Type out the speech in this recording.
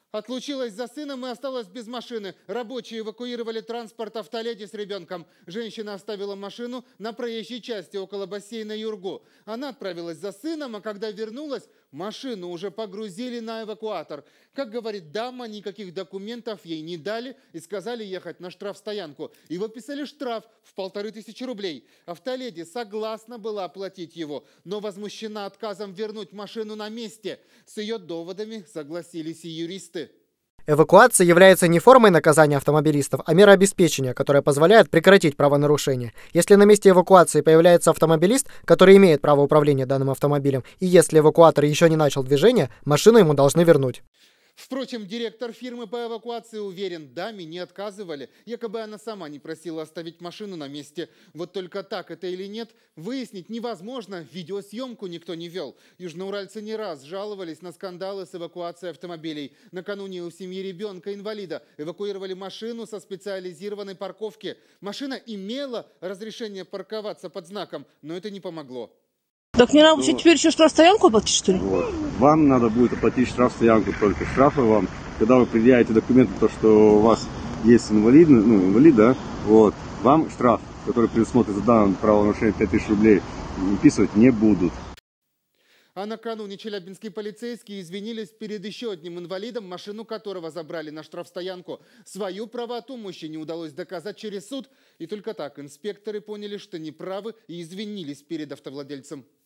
Отлучилась за сыном и осталась без машины. Рабочие эвакуировали транспорт автоледи с ребенком. Женщина оставила машину на проезжей части около бассейна Юргу. Она отправилась за сыном, а когда вернулась, машину уже погрузили на эвакуатор. Как говорит дама, никаких документов ей не дали и сказали ехать на штрафстоянку. И выписали штраф в 1500 рублей. Автоледи согласна была оплатить его, но возмущена отказом вернуть машину на месте. С ее доводами согласились и юристы. Эвакуация является не формой наказания автомобилистов, а мерой обеспечения, которая позволяет прекратить правонарушение. Если на месте эвакуации появляется автомобилист, который имеет право управления данным автомобилем, и если эвакуатор еще не начал движение, машину ему должны вернуть. Впрочем, директор фирмы по эвакуации уверен, даме не отказывали. Якобы она сама не просила оставить машину на месте. Вот только так это или нет, выяснить невозможно. Видеосъемку никто не вел. Южноуральцы не раз жаловались на скандалы с эвакуацией автомобилей. Накануне у семьи ребенка-инвалида эвакуировали машину со специализированной парковки. Машина имела разрешение парковаться под знаком, но это не помогло. Так мне надо вообще теперь еще штрафстоянку оплатить, что ли? Вот. Вам надо будет оплатить штрафстоянку только. Штрафы вам, когда вы предъявите документы, то, что у вас есть инвалид, да, вот, вам штраф, который предусмотрен за данное правонарушение 5000 рублей, выписывать не будут. А накануне челябинские полицейские извинились перед еще одним инвалидом, машину которого забрали на штрафстоянку. Свою правоту мужчине удалось доказать через суд. И только так инспекторы поняли, что неправы, и извинились перед автовладельцем.